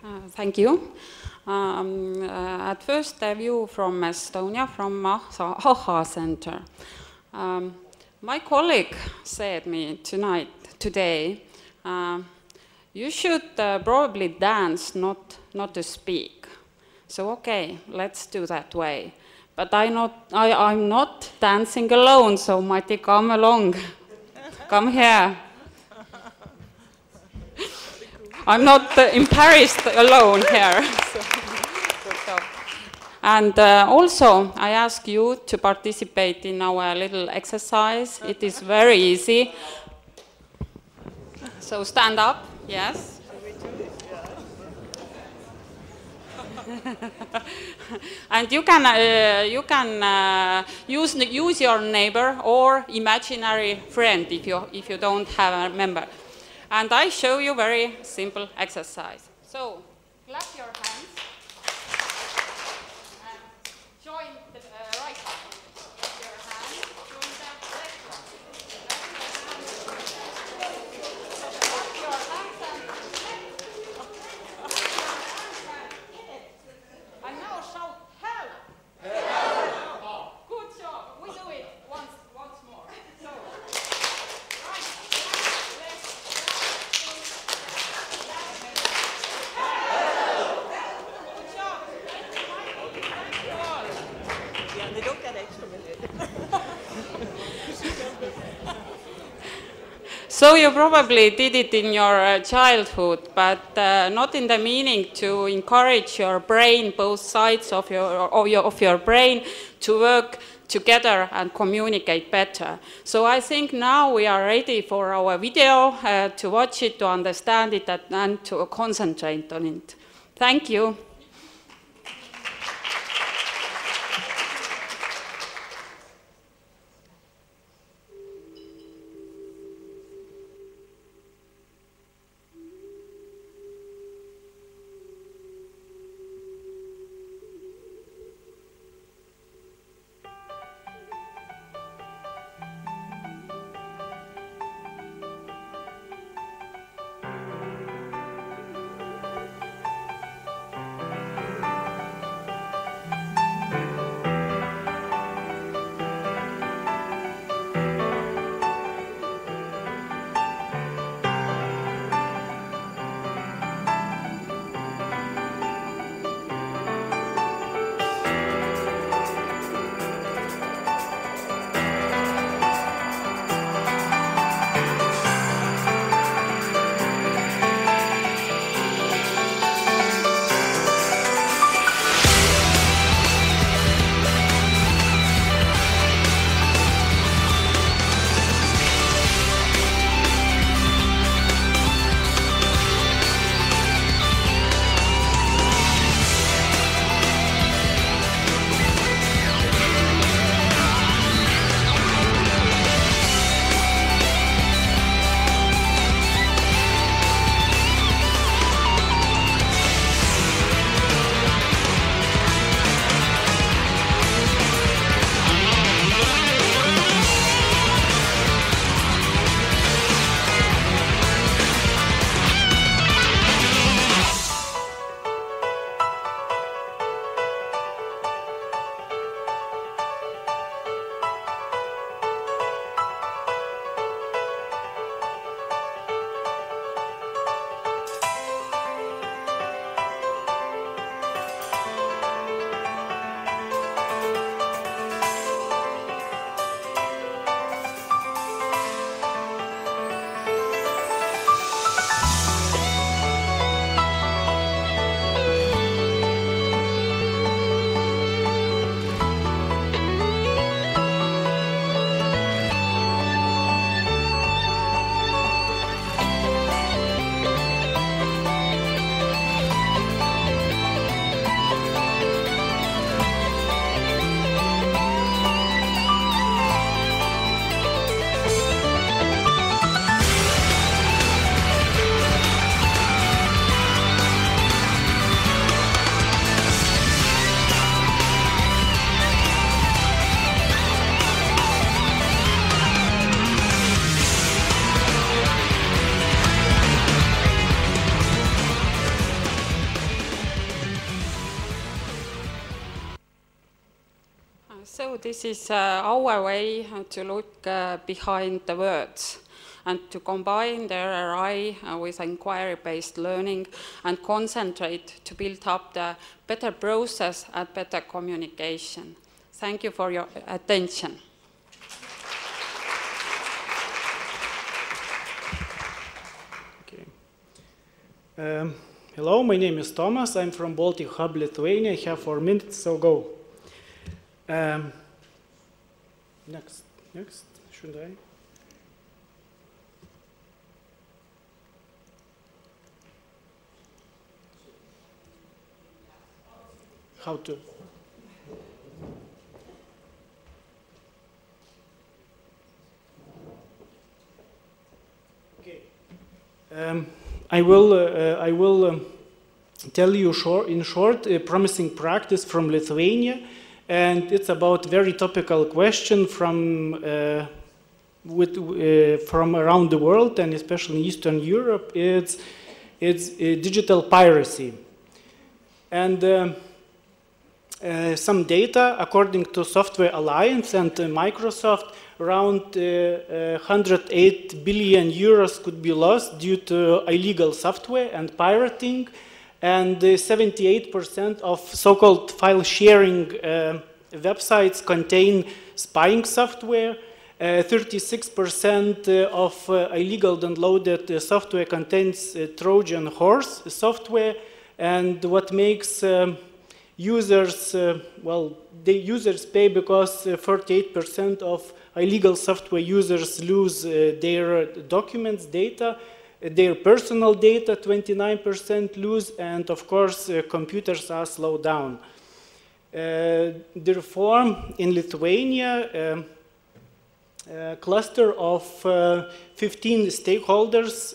Thank you. At first, a view from Estonia, from AHHAA Center. My colleague said me today, you should probably dance, not to speak. So okay, let's do that way. But I'm not dancing alone, so Mati, come along. Come here. I'm not in Paris alone here. And also, I ask you to participate in our little exercise. It is very easy. So stand up, yes. And you can use your neighbor or imaginary friend if you don't have a member. And I show you very simple exercise. So clap your hands and join the right hand. Clap your hand, join the left one. Clap your hands and and now shout help. Help. Good job. We do it once more. So right, left. So you probably did it in your childhood, but not in the meaning to encourage your brain, both sides of your brain, to work together and communicate better. So I think now we are ready for our video, to watch it, to understand it, and to concentrate on it. Thank you. So this is our way to look behind the words and to combine the RRI with inquiry-based learning and concentrate to build up the better process and better communication. Thank you for your attention. Okay. Hello, my name is Tomas. I'm from Baltic Hub, Lithuania. I have 4 minutes, so go. Next, should I? How to? Okay. I will tell you in short a promising practice from Lithuania, and it's about very topical question from around the world, and especially in Eastern Europe. It's digital piracy, and some data according to Software Alliance and Microsoft. Around 108 billion euros could be lost due to illegal software and pirating, and 78% of so-called file sharing websites contain spying software. 36% of illegal downloaded software contains Trojan horse software, and what makes users, well, the users pay because 48% of illegal software users lose their documents, data, their personal data, 29% lose, and of course computers are slowed down. Therefore, in Lithuania, a cluster of 15 stakeholders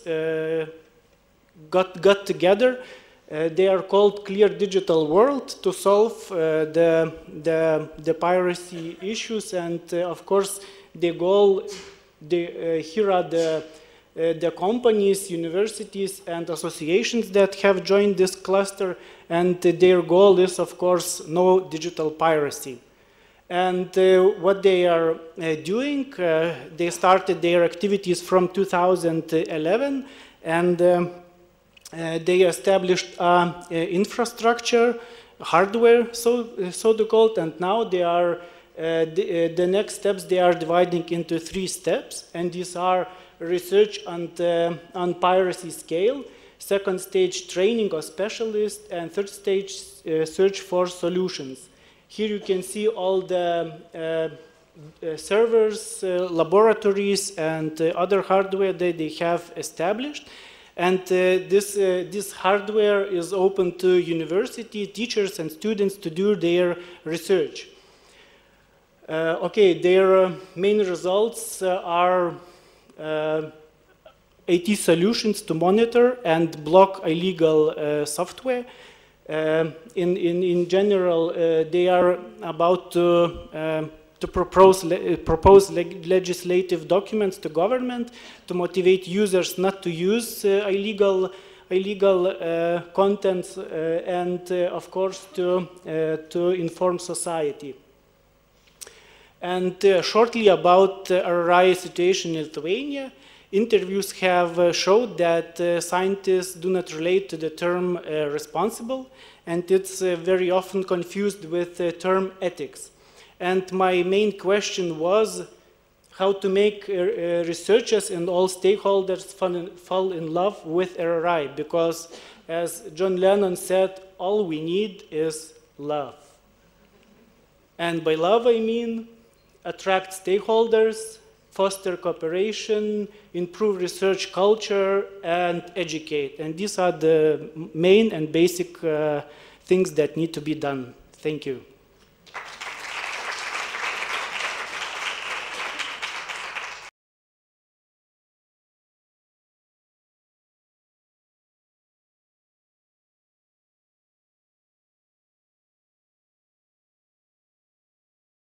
got together. They are called Clear Digital World to solve the piracy issues, and of course the goal, here are the companies, universities and associations that have joined this cluster, and their goal is of course no digital piracy. And what they are doing, they started their activities from 2011, and they established infrastructure, hardware, so called, and now they are the next steps. They are dividing into 3 steps, and these are research on piracy scale, second stage training of specialists, and third stage search for solutions. Here you can see all the servers, laboratories, and other hardware that they have established. And this hardware is open to university teachers and students to do their research. Okay, their main results are IT solutions to monitor and block illegal software. In general, they are about to propose legislative documents to government to motivate users not to use illegal contents, and of course to inform society. And shortly about RRI situation in Lithuania, interviews have showed that scientists do not relate to the term responsible, and it's very often confused with the term ethics. And my main question was how to make researchers and all stakeholders fall in love with RRI, because as John Lennon said, all we need is love. And by love I mean attract stakeholders, foster cooperation, improve research culture, and educate. And these are the main and basic things that need to be done. Thank you.